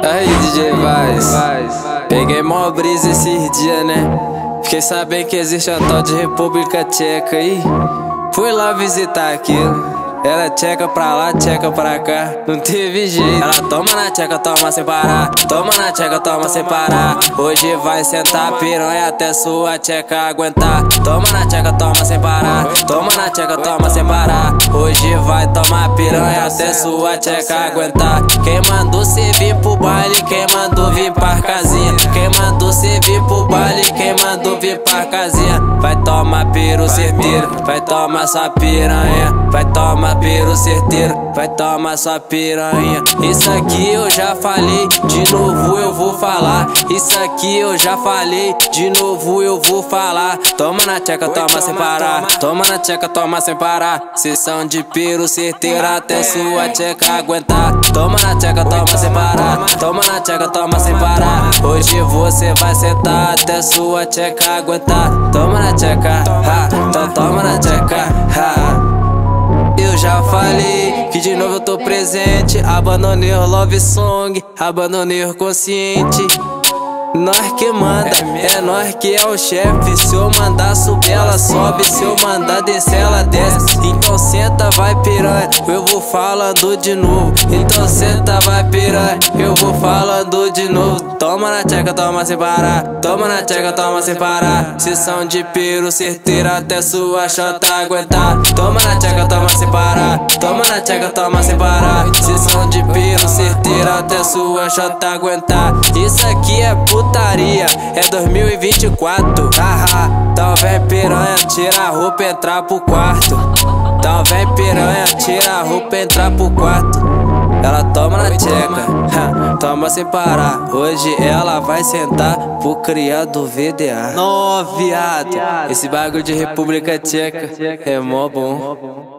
Aí, DJ Vaz, peguei mó brisa esses dias, né? Fiquei sabendo que existe a tal de República Tcheca aí. Fui lá visitar aquilo. Ela tcheca pra lá, tcheca pra cá, não teve jeito. Ela toma na tcheca, toma sem parar. Toma na tcheca, toma sem parar. Hoje vai sentar piranha até sua tcheca aguentar. Toma na tcheca, toma sem parar. Toma na tcheca, toma sem parar. Hoje vai tomar piranha até sua tcheca aguentar. Quem mandou cê vir pro baile, quem mandou vir pra casinha. Quem mandou cê vir pro baile, quem mandou vir pra casinha. Vai tomar piro certeiro, vai tomar sua piranha. Vai tomar piro certeiro, vai tomar sua piranha. Isso aqui eu já falei, de novo eu vou falar. Isso aqui eu já falei, de novo eu vou falar. Toma na tcheca, toma sem parar. Toma na tcheca, toma sem parar. Sessão de piro certeiro até sua tcheca aguentar. Toma na tcheca, toma sem parar. Toma na tcheca, toma sem parar. Hoje você vai sentar até sua tcheca aguentar. Toma na tcheca, ha, então toma na tcheca, ha. Eu já falei que de novo eu tô presente. Abandonei o love song, abandonei o consciente. Nós que manda, é nós que é o chefe. Se eu mandar subir ela sobe, se eu mandar descer ela desce. Então senta vai piranha, eu vou falando de novo. Então senta vai piranha, eu vou falando de novo. Toma na tcheca, toma sem parar. Toma na tcheca, toma sem parar. Sessão de piro certeira até sua chota aguentar. Toma na tcheca, toma sem parar. Toma na tcheca, toma sem parar. Sessão de piro certeira até sua chota aguentar. Isso aqui é putaria, é 2024. Haha, então vem piranha, tira a roupa e entrar pro quarto. Então vem piranha, tira a roupa e entrar pro quarto. Ela toma na tcheca, toma sem parar. Hoje ela vai sentar pro criado VDA. Nó, viado, esse bagulho de República Tcheca é mó bom.